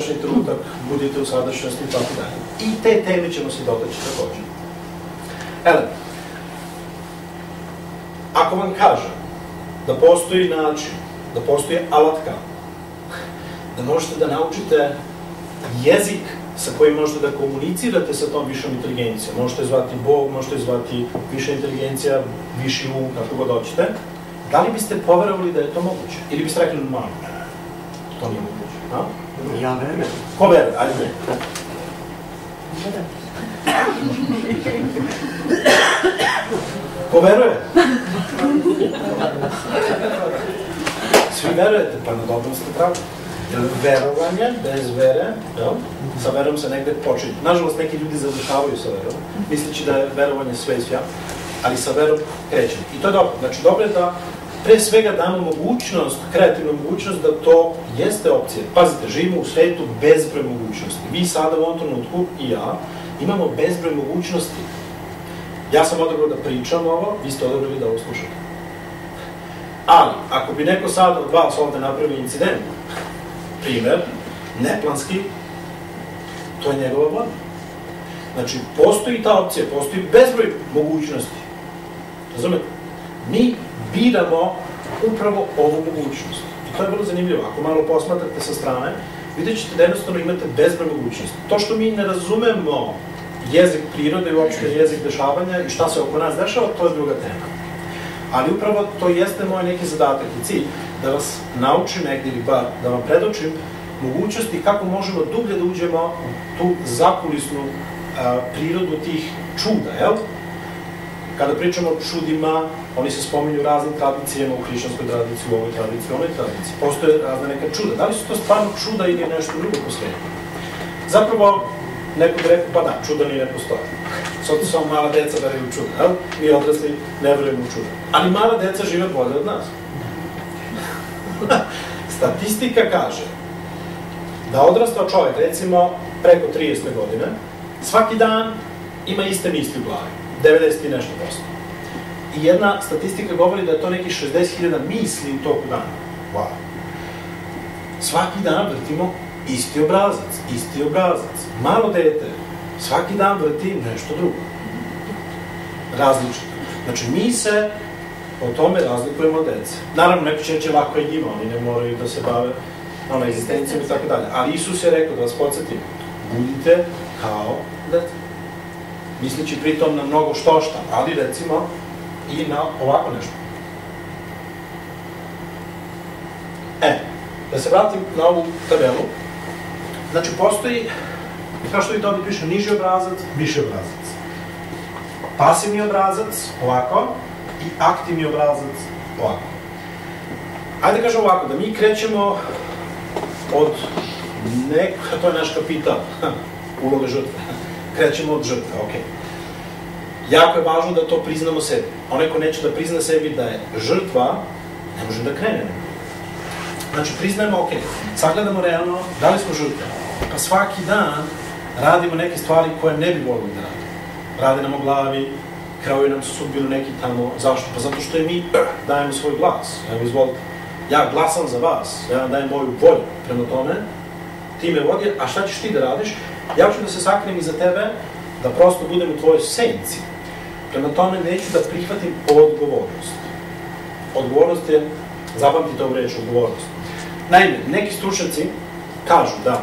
sadašnji trenutak, budite u sadašnjosti i tako dalje. I te teme ćemo se dotaći također. Ako vam kažem da postoji način, da postoji alatka, da možete da naučite jezik sa kojim možete da komunicirate sa tom višom inteligencijom, možete zvati Bog, možete zvati viša inteligencija, viši um, kako god hoćete, da li biste poverovali da je to moguće? Ili biste rekli, no, to nije moguće. Ja verujem. Ko veruje? Ajde ne. Ko veruje? Svi verujete, pa na dobrom ste pravi. Jer verovanje, bez vere, sa verom se negde počinje. Nažalost, neki ljudi završavaju sa verom, misleći da je verovanje sve i svja, ali sa verom krećemo. I to je dobro. Znači, dobro je da pre svega damo mogućnost, kreativnu mogućnost da to jeste opcija. Pazite, živimo u svetu bezbroj mogućnosti. Vi sada u ovom trenutku i ja imamo bezbroj mogućnosti. Ja sam odabrao da pričam ovo, vi ste odabrali da ovo slušate. Ali, ako bi neko sad od vas ovde napravio incident, primer, neplanski, to je njegova voda. Znači, postoji ta opcija, postoji bezbroj mogućnosti. Razumete? Mi biramo upravo ovu mogućnost. I to je vrlo zanimljivo. Ako malo posmatrate sa strane, vidjet ćete da jednostavno imate bezbroj mogućnosti. To što mi ne razumemo jezik prirode i uopšte jezik dešavanja i šta se oko nas dešava, to je druga tema. Ali upravo to jeste moj neki zadatak i cilj, da vas naučim negdje ili bar da vam predočim mogućnosti kako možemo dublje da uđemo u tu zakulisnu prirodu tih čuda, jel? Kada pričamo o čudima, oni se spominju u raznim tradicijama, u hrišćanskoj tradiciji, u ovoj tradiciji, u onoj tradiciji. Postoje razne neka čuda. Da li su to stvarno čuda ili nešto drugo po svijetu? Zapravo, neko bi rekao, pa da, čuda ni ne postoje. Sad samo mala deca veruju u čuda, jel? Mi odrasli ne verujemo u čuda. Ali mala deca žive bolje od nas. Statistika kaže da odrastao čovjek, recimo, preko 30. godine, svaki dan ima iste misli u glavi. 90 i nešto posto. I jedna statistika govori da je to nekih 60.000 misli u toku dana. Wow. Svaki dan vrtimo isti obrazac. Malo dete, svaki dan vrti nešto drugo. Različito. Znači, mi se po tome razlikujemo od dece. Naravno, neko će reći lako je njima, oni ne moraju da se bave egzistencijom i tako dalje. Ali Isus je rekao, da vas podsjetim, budite kao dete. Misleći pritom na mnogo što-šta, ali recimo i na ovako nešto. Da se vratim na ovu tabelu. Znači, postoji, kao što vidite ovdje piše, niži obrazac, viši obrazac. Pasivni obrazac, ovako, i aktivni obrazac, ovako. Ajde kažem ovako, da mi krećemo od to je naš kapital, uloga žrtve. Krećemo od žrtve, okej. Jako je važno da to priznamo sebi. Onaj ko neće da prizna sebi da je žrtva, ne može da krene. Znači, priznajemo, okej, sagledamo realno da li smo žrtve. Pa svaki dan radimo neke stvari koje ne bi volili da radimo. Rade nam o glavi, kraju nam su sudbinu neki tamo. Zašto? Pa zato što i mi dajemo svoj glas. Evo, izvolite. Ja glasam za vas, ja vam dajem moju volju. Prema tome, ti me vodi, a šta ćeš ti da radiš? Ja ću da se sakrijem iza tebe, da prosto budem u tvojoj senci. Prema tome, neću da prihvatim odgovornost. Odgovornost je, zapamtite ovu reč, odgovornost. Naime, neki stručnjaci kažu da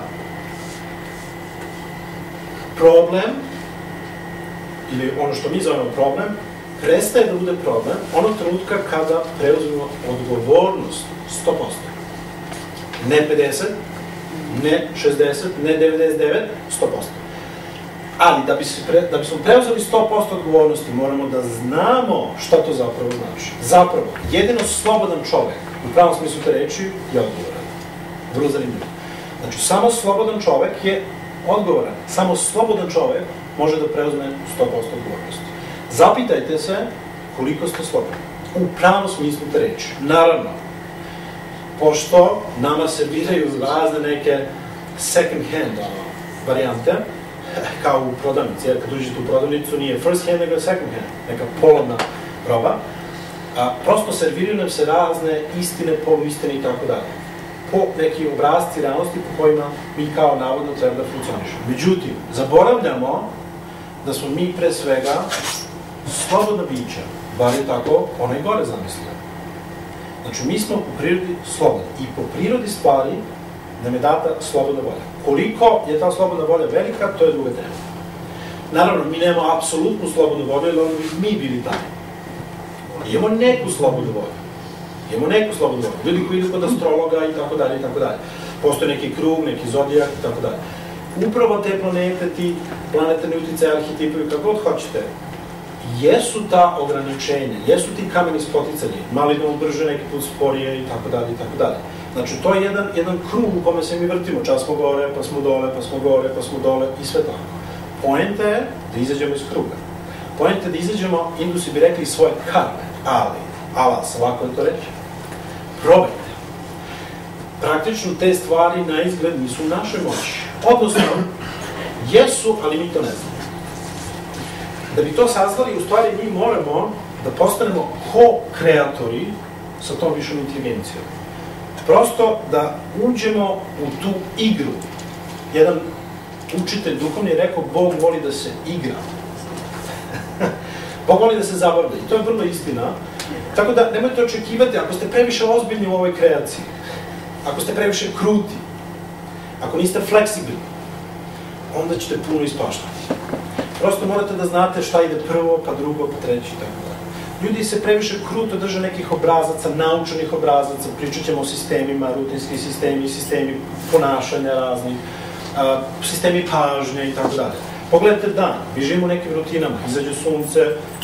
problem, ili ono što mi zovemo problem, prestaje da bude problem onog trenutka kada preuzmemo odgovornost 100%. Ne 50%, ne 60%, ne 99%, 100%. Ali da bismo preuzeli 100% odgovornosti, moramo da znamo šta to zapravo znači. Zapravo, jedino slobodan čovek, u pravom smislu te reči, je odgovoran. Vrlo zanimljivo. Znači, samo slobodan čovek je odgovoran. Samo slobodan čovek može da preuzme 100% odgovornosti. Zapitajte se koliko ste slobodni. U pravom smislu te reči. Naravno, pošto nama serviraju razne neke second hand varijante, kao u prodavnici, jer kad uđete u prodavnicu nije first hand, nego second hand, neka polovna roba, prosto serviraju nam se razne istine, poluistine i tako dalje. po neki obrazci realnosti po kojima mi kao navodno treba da funkcionišemo. Međutim, zaboravljamo da smo mi pre svega slobodna bića, bar je tako onaj gore zamislio. Znači, mi smo u prirodi slobodni i po prirodi stvari nam je data slobodna volja. Koliko je ta slobodna volja velika, to je druga tema. Naravno, mi nemamo apsolutnu slobodnu volju, jer ono bi mi bili tamo. Imamo neku slobodnu volju. Imamo neku slobodnu volju. Ljudi koji idu kod astrologa i tako dalje i tako dalje. Postoje neki krug, neki zodijak i tako dalje. Upravo te planete, ti planetarni uticaji, arhetipovi, kako god hoćete, jesu ta ograničenja, jesu ti kameni spoticanje, mali da brže, neki put sporije i tako dalje i tako dalje. Znači, to je jedan krug u kome se mi vrtimo, čas smo gore, pa smo dole, pa smo gore, pa smo dole i sve tako. Poenta je da izađemo iz kruga. Poenta je da izađemo, Indusi bi rekli, svoje karme, ali, alas, ovako je to reći, probajte. Praktično te stvari na izgled nisu u našoj moći. Odnosno, jesu, ali mi to ne znamo. Da bi to saznali, u stvari mi moramo da postanemo ko-kreatori sa tom višom inteligencijom. Prosto da uđemo u tu igru. Jedan učitelj duhovni je rekao, Bog voli da se igra. Bog voli da se zabavlja. I to je vrlo istina. Tako da nemojte očekivati, ako ste previše ozbiljni u ovoj kreaciji, ako ste previše kruti, ako niste fleksibilni, onda ćete puno ispaštati. Prosto morate da znate šta ide prvo, pa drugo, pa treći i tako dalje. Ljudi se previše kruto drže nekih obrazaca, naučenih obrazaca, pričat ćemo o sistemima, rutinski sistemi, sistemi ponašanja raznih, sistemi pažnje i tako dalje. Pogledajte dan, mi živimo u nekim rutinama, izađe sunce,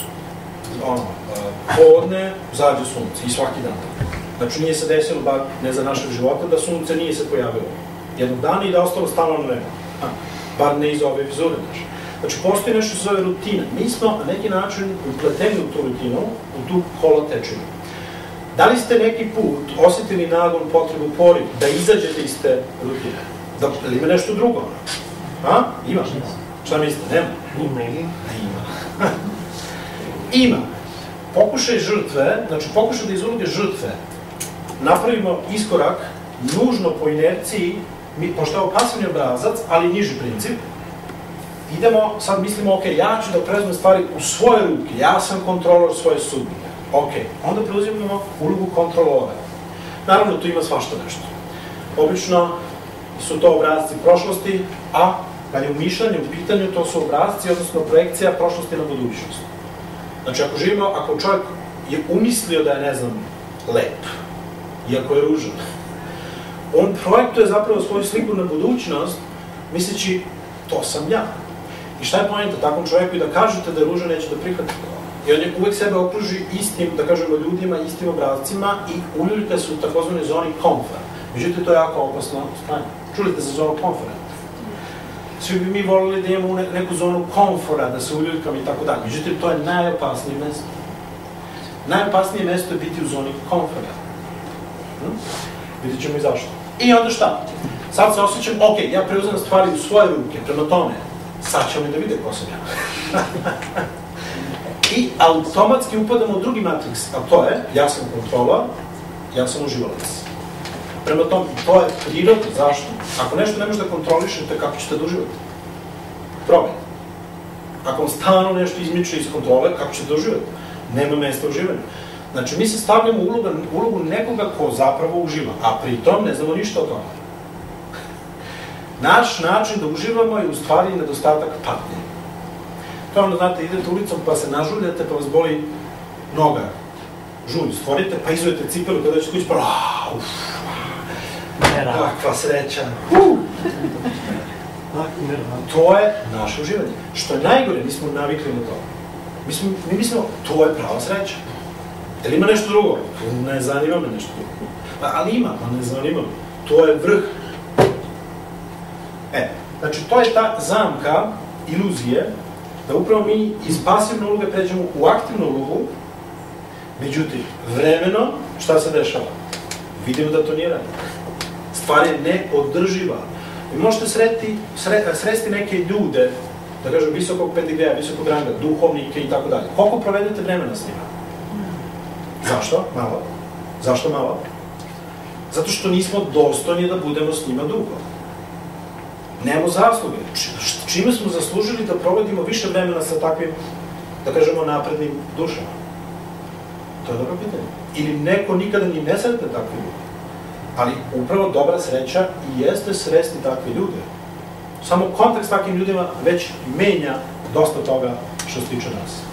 podne, zađe sunce i svaki dan. Znači nije se desilo, bar ne za našeg života, da sunce nije se pojavilo jednog dana i da ostalo stalno na vremenu. Bar ne iz ove epizode naše. Znači, postoji nešto što se zove rutina. Mi smo na neki način upleteni u tu rutinu, u tu kolotečinu. Da li ste neki put osetili nagon, potrebu, poriv da izađete iz te rutine? Ili ima nešto drugo? Ima. Šta mislite? Nema? Ima. Ima. Pokušaj žrtve, znači pokušaj da iz uloge žrtve napravimo iskorak nužno po inerciji, pošto je ovo pasivni obrazac, ali niži princip, idemo, sad mislimo, ok, ja ću da preuzmem stvari u svoje ruke, ja sam kontrolor svoje sudbine. Ok, onda preuzimamo ulogu kontrolora. Naravno, tu ima svašta nešto. Obično su to obrazci prošlosti, a kad je u mišljenju, u pitanju, to su obrazci, odnosno projekcija prošlosti na budućnost. Znači, ako živimo, ako čovjek je umislio da je, ne znam, lep, iako je ružan, on projektuje zapravo svoju sliku na budućnost, misleći, to sam ja. I šta je poenta takvom čovjeku i da kažete da je ružan, neće da prihvatite to. I on je uvek sebe okruži istim, da kažemo, ljudima, istim obrazcima i uljuljite se u takozvanoj zoni komfora. Međutim, to je jako opasno stanje. Čuli ste za zonu komfora? Svi bi mi volili da imamo neku zonu komfora, da se uljuljkam i tako dalje. Međutim, to je najopasnije mesto. Najopasnije mesto je biti u zoni komfora. Vidjet ćemo i zašto. I onda šta? Sad se osjećam, ok, ja preuzem stvari u svoje ruke, prema tome, sad ćemo da vide ko sam ja. I automatski upadamo u drugi matriks, a to je, ja sam kontrola, ja sam uživalac. Prema tome, to je prirodno, zašto? Ako nešto ne možete da kontrolišete, kako ćete da uživate? Probajte. Ako vam stalno nešto izmiče iz kontrole, kako ćete da uživate? Nema mesta uživanja. Znači, mi se stavljamo u ulogu nekoga ko zapravo uživa, a pritom ne znamo ništa o tome. Naš način da uživamo je u stvari nedostatak patnje. To je ono, znate, idete ulicom pa se nažuljate, pa vas boli noga. Žulj stvorite, pa izvojete cipelu kada ćete kući, pa kakva sreća. To je naše uživanje. Što je najgore, mi smo navikli na to. Mi mislimo, to je prava sreća. Jel ima nešto drugo? Ne zanima me nešto drugo. Ali ima, pa ne zanima me. To je vrh. Znači, to je ta zamka, iluzije, da upravo mi iz pasivne uloge pređemo u aktivnu ulogu, međutim, vremeno, šta se dešava? Vidimo da to nije radno. Stvar je neodrživa. Vi možete sresti neke ljude, da kažem, visokog pedigreja, visokog ranga, duhovnike i tako dalje. Koliko provedete vremena s njima? Zašto? Malo. Zašto malo? Zato što nismo dostojni da budemo s njima dugo. Nemo zasluge. Čime smo zaslužili da provodimo više vremena sa takvim, da kažemo, naprednim dušama? To je dobro pitanje. Ili neko nikada ni ne sretne takve ljude. Ali upravo dobra sreća i jeste sresti takve ljude. Samo kontekst takvim ljudima već menja dosta toga što se tiče nas.